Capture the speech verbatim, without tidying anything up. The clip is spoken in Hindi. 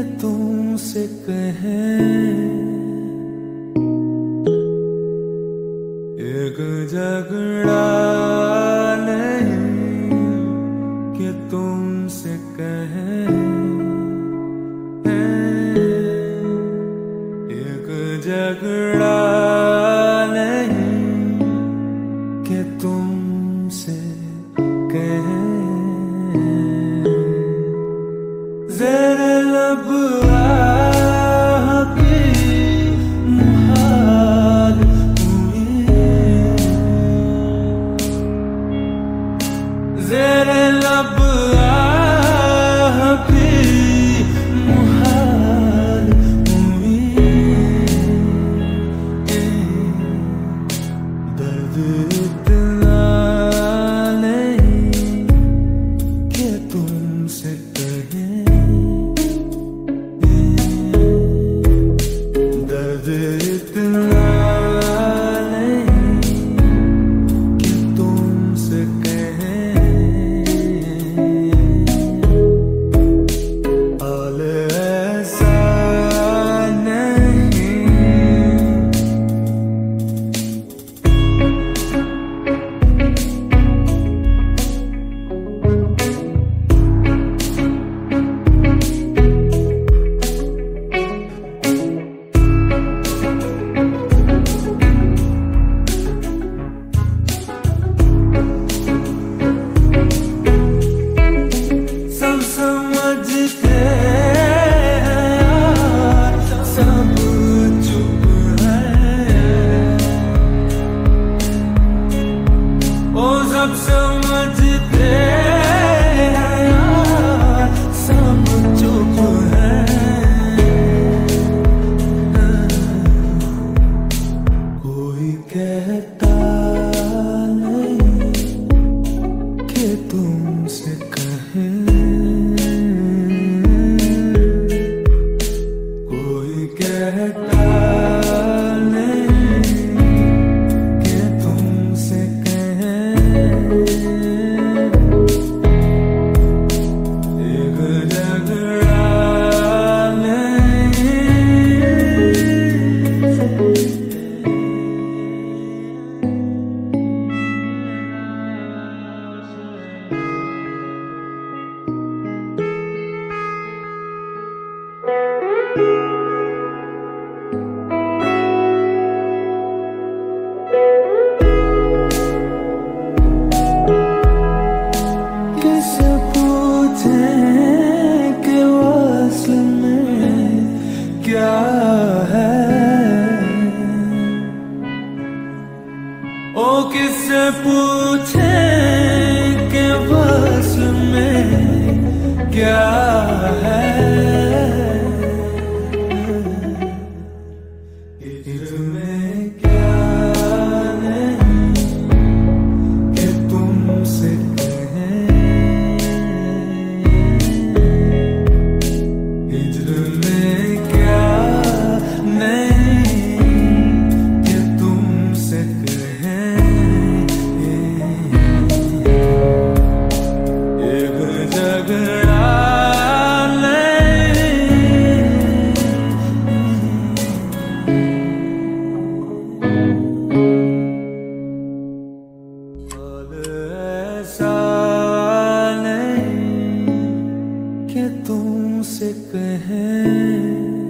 तुमसे कहें एक झगड़ा नहीं कि तुमसे कहें एक झगड़ा नहीं कि तुमसे कहें ज़रा लब आपकी मुहाल हुई ज़रा लब आपकी मुहाल हुई दर्द इतना नहीं कि तुमसे कहें दर्द इतना नहीं कि तुमसे कहें हाल ऐसा नहीं सब समझते हैं सब चुप है ओ सब समझते हैं सब चुप है कोई कहता नहीं कि तुमसे कहें कोई कहता नहीं कि तुमसे कहें एक झगड़ा किससे पूछें कि वस्ल में क्या है ओ किससे पूछें कि वस्ल में क्या है इसमें क्या नहीं कि तुमसे हिज्र में क्या नहीं कि तुमसे कहें एक झगड़ा हाल ऐसा नहीं कि तुमसे कहें